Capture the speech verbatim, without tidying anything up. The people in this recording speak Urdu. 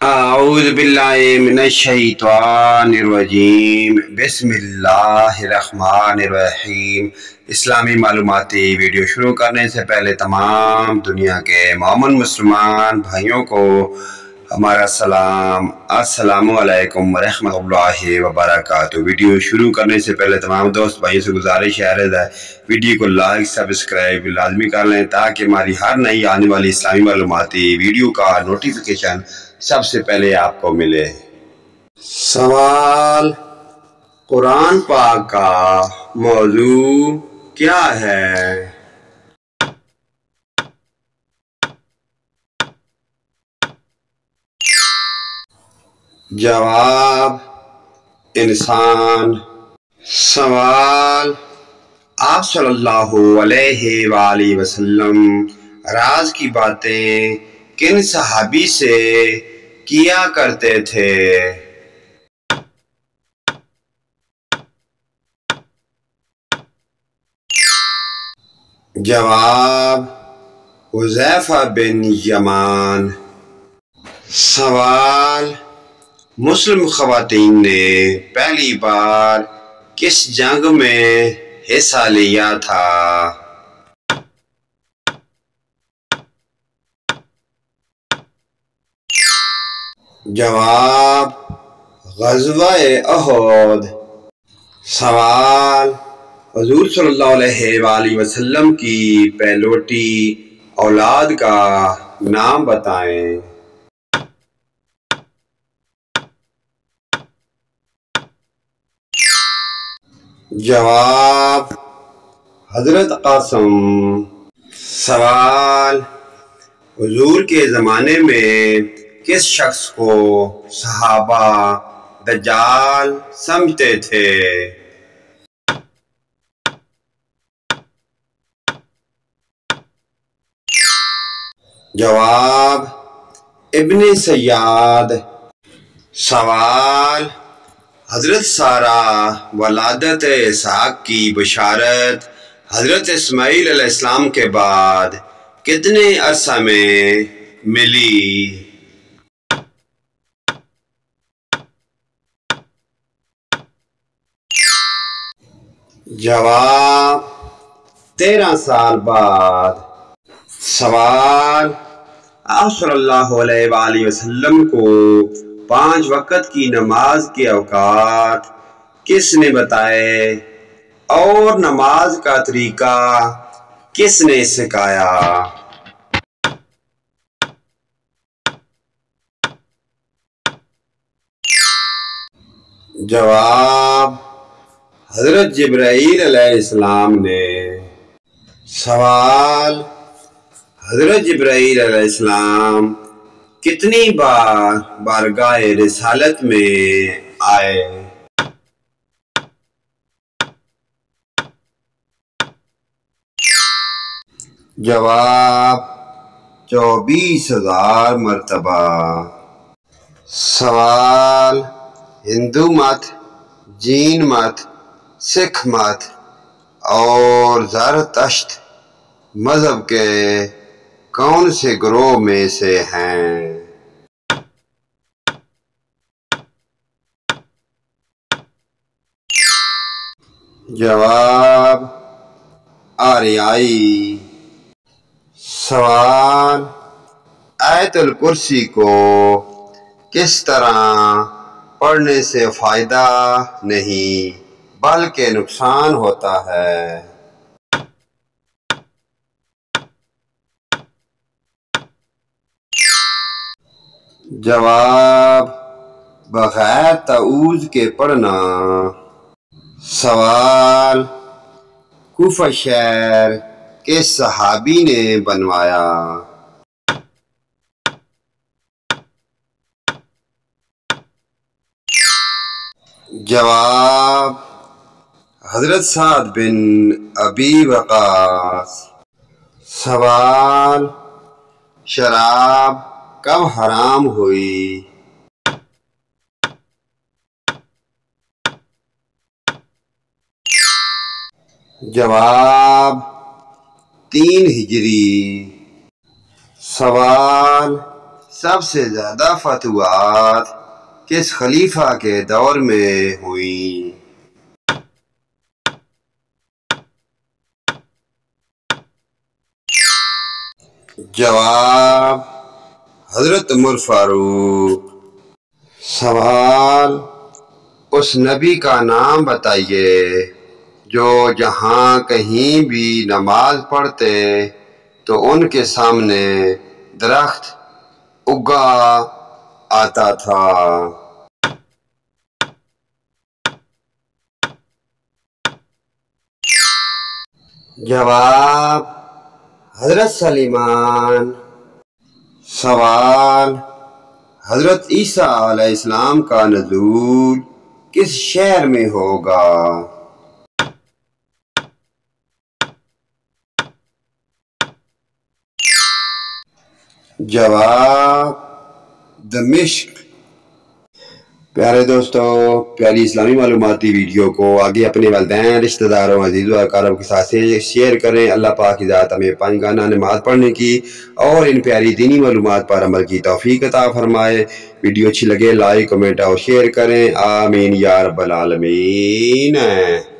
اعوذ باللہ من الشیطان الرجیم بسم اللہ الرحمن الرحیم۔ اسلامی معلوماتی ویڈیو شروع کرنے سے پہلے تمام دنیا کے مومن مسلمان بھائیوں کو ہمارا سلام، السلام علیکم ورحمۃ اللہ وبرکاتہ۔ ویڈیو شروع کرنے سے پہلے تمام دوست بھائیوں سے گزارش ہے ویڈیو کو لائک سبسکرائب لازمی کر لیں تاکہ ہماری ہر نئی آنے والی اسلامی معلوماتی ویڈیو کا نوٹیفیکیشن سب سے پہلے آپ کو ملے۔ سوال: قرآن پاک کا موضوع کیا ہے؟ جواب: انسان۔ سوال: آپ صلی اللہ علیہ وآلہ وسلم راز کی باتیں کن صحابی سے کیا کرتے تھے؟ جواب: حذیفہ بن یمان۔ سوال: مسلم خواتین نے پہلی بار کس جنگ میں حصہ لیا تھا؟ جواب: غزوہ احد۔ سوال: حضور صلی اللہ علیہ وآلہ وسلم کی پہلوٹی اولاد کا نام بتائیں۔ جواب: حضرت قاسم۔ سوال: حضور کے زمانے میں کس شخص کو صحابہ دجال سمجھتے تھے؟ جواب: ابن سیاد۔ سوال: حضرت سارہ ولادت اسحاق کی بشارت حضرت اسماعیل علیہ السلام کے بعد کتنے عرصہ میں ملی؟ جواب: تیرہ سال بعد۔ سوال: آپ صلی اللہ علیہ وآلہ وسلم کو پانچ وقت کی نماز کے اوقات کس نے بتائے اور نماز کا طریقہ کس نے سکھایا؟ جواب: حضرت جبرائیل علیہ السلام نے۔ سوال: حضرت جبرائیل علیہ السلام کتنی بار بارگاہ رسالت میں آئے؟ جواب: چوبیس ہزار مرتبہ۔ سوال: ہندو مت، جین مت، سکھ مت اور زرتشت مذہب کے کون سے گروہ میں سے ہیں؟ جواب: آریائی۔ سوال: آیت الکرسی کو کس طرح پڑھنے سے فائدہ نہیں بلکہ نقصان ہوتا ہے؟ جواب: بغیر تعوذ کے پڑھنا۔ سوال: کوفہ شہر کس صحابی نے بنوایا؟ جواب: حضرت سعد بن ابی وقاص۔ سوال: شراب کب حرام ہوئی؟ جواب: تین ہجری۔ سوال: سب سے زیادہ فتوحات کس خلیفہ کے دور میں ہوئیں؟ جواب حضرت عمر فاروق۔ سوال، اس نبی کا نام بتائیے جو جہاں کہیں بھی نماز پڑھتے تو ان کے سامنے درخت اگا آتا تھا۔ جواب حضرت سلیمان۔ سوال، حضرت عیسیٰ علیہ السلام کا نزول کس شہر میں ہوگا؟ جواب دمشق۔ پیارے دوستو، پیاری اسلامی معلوماتی ویڈیو کو آگے اپنے والدین، رشتہ داروں، عزیزوں اور اقارب کے ساتھ شیئر کریں۔ اللہ پاک کی ذات ہمیں پانچ گانا نماز پڑھنے کی اور ان پیاری دینی معلومات پر عمل کی توفیق عطا فرمائے۔ ویڈیو اچھی لگے لائک، کمنٹ اور شیئر کریں۔ آمین یا رب العالمین۔